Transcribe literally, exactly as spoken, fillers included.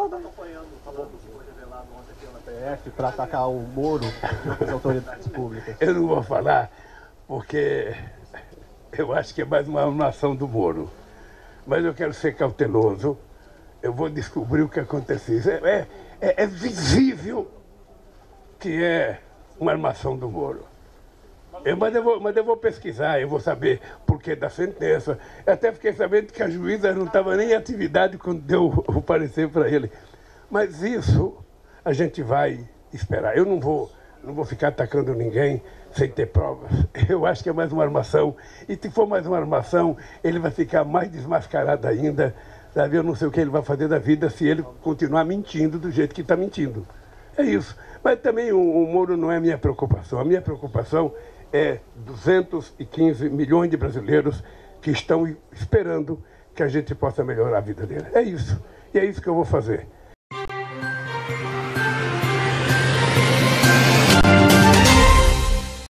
concorda acompanhando o famoso que foi revelado ontem pela P F para atacar o Moro e outras autoridades públicas? Eu não vou falar, porque eu acho que é mais uma armação do Moro. Mas eu quero ser cauteloso. Eu vou descobrir o que aconteceu. É, é, é visível que é uma armação do Moro. Eu, mas, eu vou, mas eu vou pesquisar, eu vou saber por que da sentença. Eu até fiquei sabendo que a juíza não estava nem em atividade quando deu o, o parecer para ele. Mas isso a gente vai esperar. Eu não vou, não vou ficar atacando ninguém sem ter provas. Eu acho que é mais uma armação. E se for mais uma armação, ele vai ficar mais desmascarado ainda. Sabe? Eu não sei o que ele vai fazer da vida se ele continuar mentindo do jeito que está mentindo. É isso. Mas também o, o Moro não é a minha preocupação. A minha preocupação é duzentos e quinze milhões de brasileiros que estão esperando que a gente possa melhorar a vida dele. É isso. E é isso que eu vou fazer.